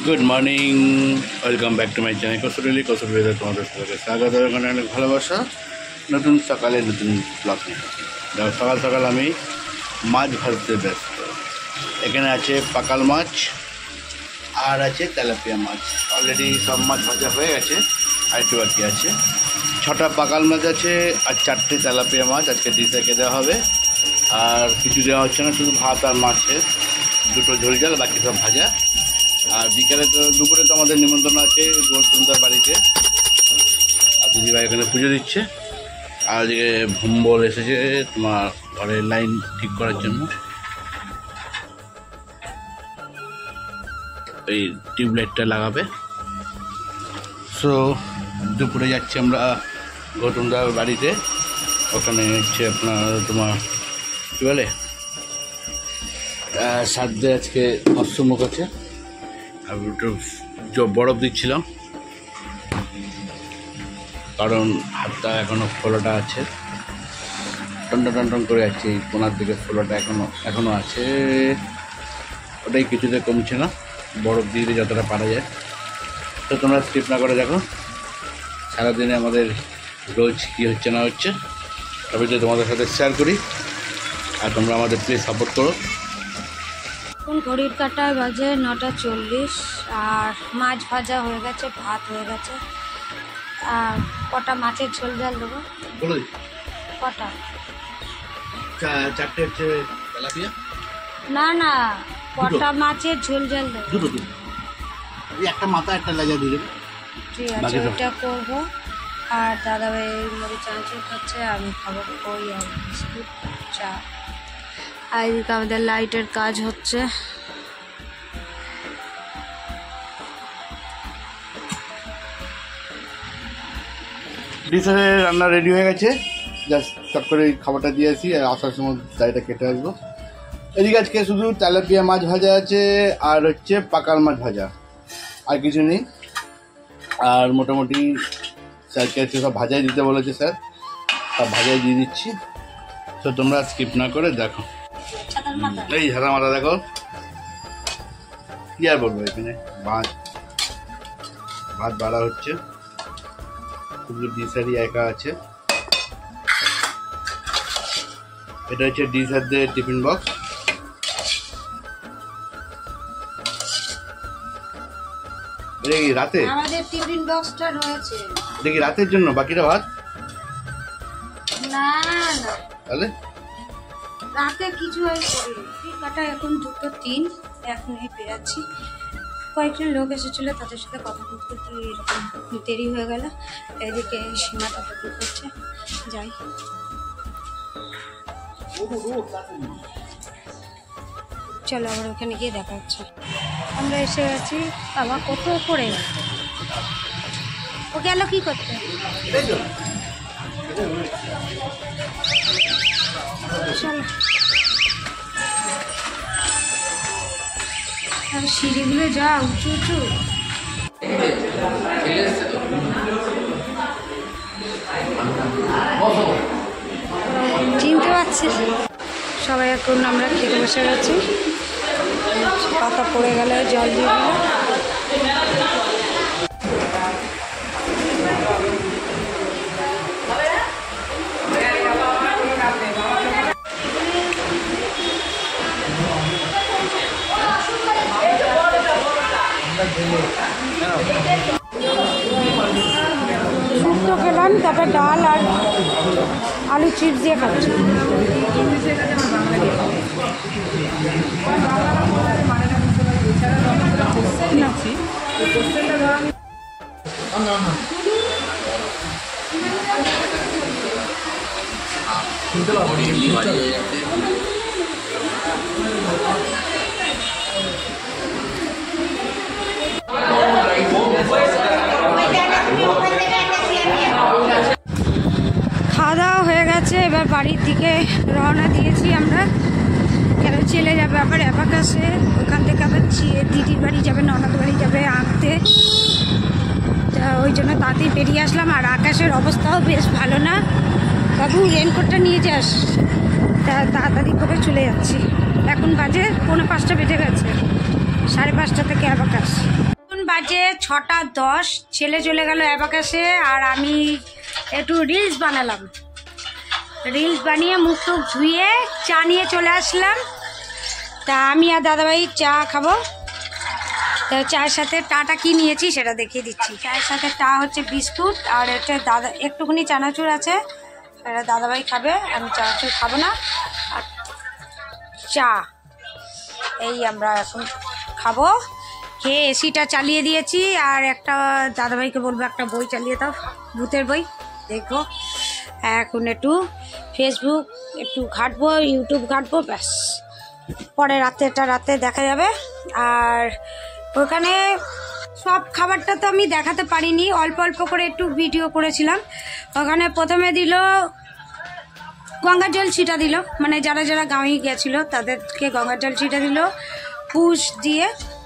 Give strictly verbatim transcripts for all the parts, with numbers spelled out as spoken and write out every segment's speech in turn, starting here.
Good morning, welcome back to my channel কসুরলি কসুরলিতে তোমাদের সবাইকে স্বাগত। এখানে অনেক ভালোবাসা। নতুন সকালে নতুন ব্লগ নিয়ে সকাল সকাল আমি মাছ ভাজতে ব্যস্ত। এখানে আছে পাকাল মাছ আর আছে তেলাপিয়া মাছ। অলরেডি সব মাছ ভাজা হয়ে গেছে, আর একটু বাকি আছে। ছটা পাকাল মাছ আছে আর চারটে তেলাপিয়া মাছ আজকে ডিশে দেওয়া হবে। আর কিছু দেওয়া হচ্ছে না, শুধু ভাত আর মাছের দুটো ঝোল ঝাল, বাকি সব ভাজা। আর বিকালে তো দুপুরে তো আমাদের নিমন্ত্রণ আছে গৌতমদার বাড়িতে, আর দিদিভাই এখানে পুজো দিচ্ছে। আর এদিকে ভম্বল এসেছে তোমার ঘরের লাইন ঠিক করার জন্য, এই টিউবলাইটটা লাগাবে। সো দুপুরে যাচ্ছি আমরা গৌতমদার বাড়িতে। ওখানে হচ্ছে আপনার তোমার কী বলে সাধ্যে আজকে অষ্টমুখ আছে, আর একটু বরফ দিচ্ছিলাম কারণ হাতটা এখনও ফোলাটা আছে, টনটন টনটন করে যাচ্ছে। এই কোনার দিকে ফোলাটা এখনও এখনও আছে, ওটাই কিছুতে কমছে না। বরফ দিয়ে দিলে যতটা পারা যায়। তো তোমরা স্কিপ না করে দেখো সারাদিনে আমাদের রোজ কী হচ্ছে না হচ্ছে, তবে যদি তোমাদের সাথে শেয়ার করি। আর তোমরা আমাদের প্লিজ সাপোর্ট করো। এখন ঘড়ির কাঁটায় বাজে নটা চল্লিশ, আর মাছ ভাজা হয়ে গেছে, ভাত হয়ে গেছে। আর কটা মাছের ঝোল ঝাল দেবো। বলো কটা? চারটে হচ্ছে তেলাপিয়া। না না, কটা মাছের ঝোল ঝাল দেবো? দুটো দুটো, একটা মাথা একটা লেজা দিয়ে দেবে। ঠিক আছে, ওইটা করবো। আর দাদাভাই মুড়ি চানাচুর খাচ্ছে, আমি খাবো কই আর বিস্কুট চা। আর এদিকে আমাদের লাইটের কাজ হচ্ছে। ডিশে রান্না রেডি হয়ে গেছে, জাস্ট চট করে খাবারটা দিয়ে আসি আর আসার সময় দাড়িটা কেটে আসবো। এদিকে আজকে শুধু তেলাপিয়া মাছ ভাজা আছে আর হচ্ছে পাকাল মাছ ভাজা, আর কিছু নেই। আর মোটামুটি স্যারকে আজকে সব ভাজাই দিতে বলেছে স্যার, সব ভাজাই দিয়ে দিচ্ছি। তো তোমরা স্কিপ না করে দেখো। এই ঝাড়া মাথা দেখো, কি আর বলবো। এখানে ভাত ভাত বাড়া হচ্ছে, শুধু ডিশারই একা আছে। এটা হচ্ছে ডিশারদের টিফিন বক্স। এটা কি রাতে? আমাদের টিফিন বক্সটা রয়েছে। এটা কি রাতের জন্য বাকিটা ভাত? না না, তাহলে রাতে কিছু আর করিনি। কাটা এখন দুটো তিন, এখনই পেয়েছি। কয়েকজন লোক এসেছিল, তাদের সাথে কথা বলতে করতে এরকম দেরি হয়ে গেল। এদিকে সীমাটা তৈরি করছে, যাই। চলো আবার ওখানে গিয়ে দেখা হচ্ছে। আমরা এসে গেছি। বাবা কত করে ও গেল কি করতে? চলো, আর সিঁড়িগুলো যা উঁচু উঁচু। চিনতে পারছি সবাই। এখন আমরা খেতে বসে গেছি। পাতা পড়ে গেলে জল দিয়ে দিল। শুক্তো খেলাম, তারপর ডাল আর আলু চিপস দিয়ে খাচ্ছি। খাওয়া দাওয়া হয়ে গেছে, এবার বাড়ির দিকে রওনা দিয়েছি আমরা। কেন চলে যাবে আবার অ্যাবাকাসে, ওখান থেকে আবার দিদির বাড়ি যাবে, ননদ বাড়ি যাবে আঁকতে। তা ওই জন্য তাড়াতাড়ি বেরিয়ে আসলাম। আর আকাশের অবস্থাও বেশ ভালো না। বাবু রেনকোটটা নিয়ে যাস। তা তাড়াতাড়ি করে চলে যাচ্ছি। এখন বাজে পৌনে পাঁচটা বেজে গেছে, সাড়ে পাঁচটা থেকে অ্যাবাকাস। বাজে ছটা দশ, ছেলে চলে গেল অ্যাবাকাসে, আর আমি একটু রিলস বানালাম। রিলস বানিয়ে মুখ টুক ধুয়ে চা নিয়ে চলে আসলাম। তা আমি আর দাদাভাই চা খাবো। তো চায়ের সাথে টাটা কি নিয়েছি সেটা দেখিয়ে দিচ্ছি। চায়ের সাথে টা হচ্ছে বিস্কুট, আর এটা দাদা একটুখানি চানাচুর আছে, এটা দাদাভাই খাবে, আমি চানাচুর খাবো না। আর চা এই আমরা এখন খাবো। খেয়ে এসিটা চালিয়ে দিয়েছি, আর একটা দাদাভাইকে বলবো একটা বই চালিয়ে দাও, ভূতের বই দেখবো। এখন একটু ফেসবুক একটু ঘাঁটবো, ইউটিউব ঘাঁটবো, ব্যাস। পরে রাত্রেটা রাতে দেখা যাবে। আর ওখানে সব খাবারটা তো আমি দেখাতে পারিনি, অল্প অল্প করে একটু ভিডিও করেছিলাম। ওখানে প্রথমে দিল গঙ্গার জল ছিটা দিল, মানে যারা যারা গাঁয়ে গেছিল তাদেরকে গঙ্গার জল ছিটা দিল পুষ দিয়ে।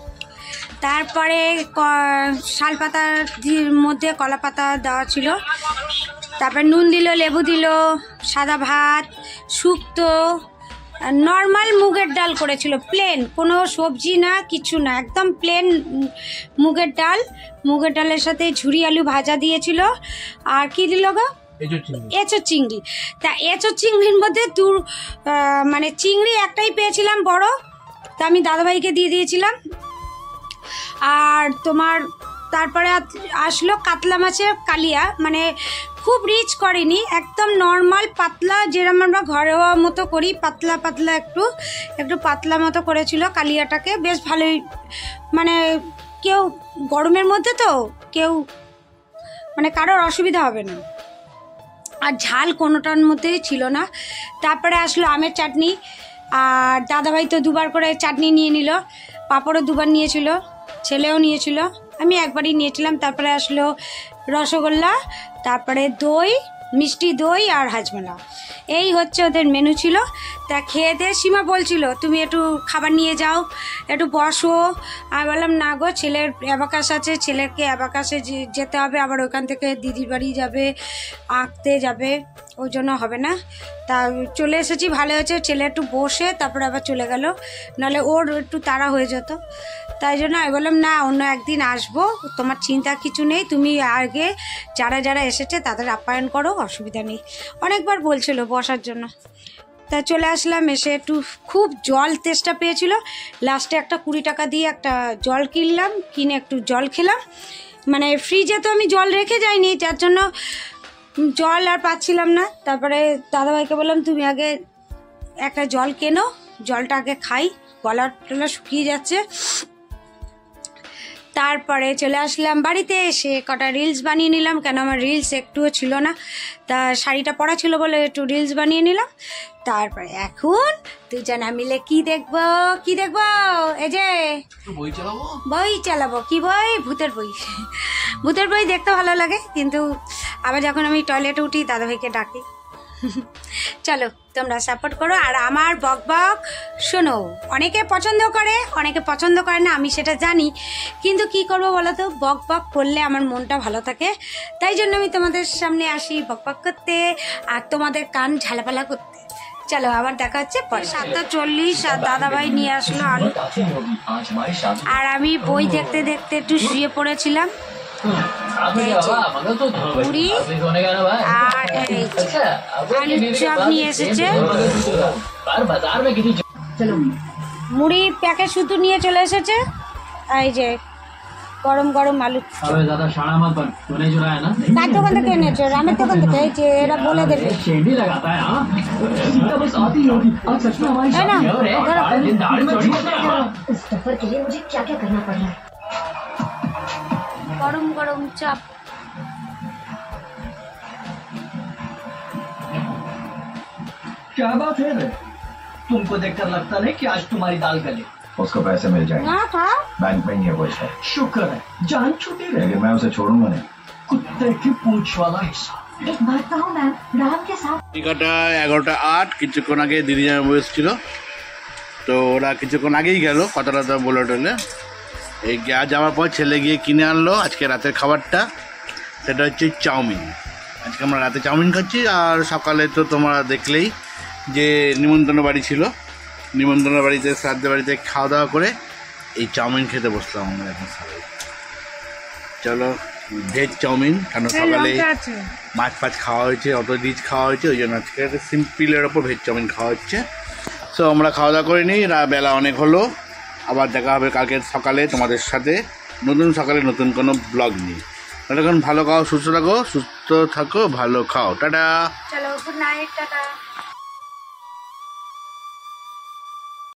তারপরে শাল পাতার মধ্যে কলা পাতা দেওয়া ছিল। তারপর নুন দিল, লেবু দিল, সাদা ভাত, শুক্তো, নর্মাল মুগের ডাল করেছিল, প্লেন, কোনো সবজি না কিছু না, একদম প্লেন মুগের ডাল। মুগের ডালের সাথে ঝুরি আলু ভাজা দিয়েছিল। আর কি দিল গো? এঁচো চিংড়ি। তা এঁচো চিংড়ির মধ্যে দু মানে চিংড়ি একটাই পেয়েছিলাম বড়, তা আমি দাদাভাইকে দিয়ে দিয়েছিলাম। আর তোমার তারপরে আসলো কাতলা মাছের কালিয়া, মানে খুব রিচ করেনি, একদম নর্মাল পাতলা, যেরকম আমরা ঘরোয়া মতো করি, পাতলা পাতলা একটু একটু পাতলা মতো করেছিল কালিয়াটাকে, বেশ ভালোই। মানে কেউ গরমের মধ্যে তো কেউ মানে কারোর অসুবিধা হবে না। আর ঝাল কোনোটার মধ্যেই ছিল না। তারপরে আসলো আমের চাটনি, আর দাদাভাই তো দুবার করে চাটনি নিয়ে নিল, পাঁপড়ও দুবার নিয়েছিল, ছেলেও নিয়েছিল, আমি একবারই নিয়েছিলাম। তারপরে আসলো রসগোল্লা, তারপরে দই, মিষ্টি দই আর হাজমোলা, এই হচ্ছে ওদের মেনু ছিল। তা খেয়ে দিয়ে সীমা বলছিল তুমি একটু খাবার নিয়ে যাও, একটু বসো। আমি বললাম না গো, ছেলের অ্যাবাকাস আছে, ছেলেকে অ্যাবাকাসে যেতে হবে, আবার ওখান থেকে দিদির বাড়ি যাবে, আঁকতে যাবে, ওই জন্য হবে না। তা চলে এসেছি, ভালো হয়েছে, ছেলে একটু বসে তারপরে আবার চলে গেল, নাহলে ওর একটু তাড়া হয়ে যেত। তাই জন্য আমি বললাম না, অন্য একদিন আসবো, তোমার চিন্তা কিছু নেই, তুমি আগে যারা যারা এসেছে তাদের আপ্যায়ন করো, অসুবিধা নেই। অনেকবার বলছিল বসার জন্য। তা চলে আসলাম, এসে একটু খুব জল তেষ্টা পেয়েছিল, লাস্টে একটা কুড়ি টাকা দিয়ে একটা জল কিনলাম, কিনে একটু জল খেলাম। মানে ফ্রিজে তো আমি জল রেখে যাইনি, যার জন্য জল আর পাচ্ছিলাম না। তারপরে দাদাভাইকে বললাম তুমি আগে একটা জল কেনো, জলটা আগে খাই, গলা টলা শুকিয়ে যাচ্ছে। তারপরে চলে আসলাম বাড়িতে, এসে কটা রিলস বানিয়ে নিলাম, কেন আমার রিলস একটুও ছিল না, তা শাড়িটা পরা ছিল বলে একটু রিলস বানিয়ে নিলাম। তারপরে এখন দুজনা মিলে কি দেখবো কি দেখবো এই যে বই চালাবো, বই চালাবো। কি বই? ভূতের বই। ভূতের বই দেখতে ভালো লাগে, কিন্তু আবার যখন আমি টয়লেটে উঠি দাদাভাইকে ডাকি। চলো তোমরা সাপোর্ট করো, আর আমার বক বক শোনো। অনেকে পছন্দ করে, অনেকে পছন্দ করে না, আমি সেটা জানি, কিন্তু কি করবো বলো তো, বক বক করলে আমার মনটা ভালো থাকে, তাই জন্য আমি তোমাদের সামনে আসি বক বক করতে, আর তোমাদের কান ঝালাপালা করতে। চলো আবার দেখা হচ্ছে পরে। সাতটা চল্লিশ, আর দাদাভাই নিয়ে আসলো আলু, আর আমি বই দেখতে দেখতে একটু শুয়ে পড়েছিলাম। মুড়ি আর আলুর চপ নিয়ে এসেছে, মুড়ি প্যাকেট শুধু নিয়ে চলে এসেছে। এই যে গরম গরম আলু, কার দোকান থেকে এনেছো? রামের দোকান থেকে। এই যে এরা বলে দেবে গরম গরম চাপ। क्या बात है रे? तुमको देखकर लगता नहीं कि आज तुम्हारी दाल गली। उसको पैसे मिल जाएंगे, ना था बैंक में ही है वो इसका। शुक्र है जान छूटी रे, लेकिन मैं उसे छोड़ूंगा नहीं। कुत्ते की पूंछ वाला हिस्सा। एक बात कहूँ मैम, राम के साथ টিকাটা এগারোটা আট, কিছুক্ষণ আগে দিদি জামা বসছিল, তো ওরা কিছুক্ষণ আগেই গেল, কথা টথা বলে টলে। এই গ্যাস যাওয়ার পর ছেলে গিয়ে কিনে আনলো আজকে রাতের খাবারটা, সেটা হচ্ছে চাউমিন। আজকে আমরা রাতে চাউমিন খাচ্ছি, আর সকালে তো তোমরা দেখলেই যে নিমন্ত্রণ বাড়ি ছিল, নিমন্ত্রণ বাড়িতে শ্রাদ্ধ বাড়িতে খাওয়া দাওয়া করে এই চাউমিন খেতে বসলাম আমরা এখন সবাই। চলো ভেজ চাউমিন, কারণ এই সকালে লঙ্কা আছে। মাছ ফাছ খাওয়া হয়েছে, অত রিচ খাওয়া হয়েছে, ওই জন্য আজকে একটা সিম্পলের ওপর ভেজ চাউমিন খাওয়া হচ্ছে। সো আমরা খাওয়া দাওয়া করে নিই, রা বেলা অনেক হলো। আবার দেখা হবে কালকে সকালে তোমাদের সাথে নতুন সকালে নতুন কোনো ব্লগ নিয়ে। ততক্ষণ ভালো খাও, সুস্থ থাকো, সুস্থ থাকো, ভালো খাও, টাটা। চলো গুড নাইট, টাটা।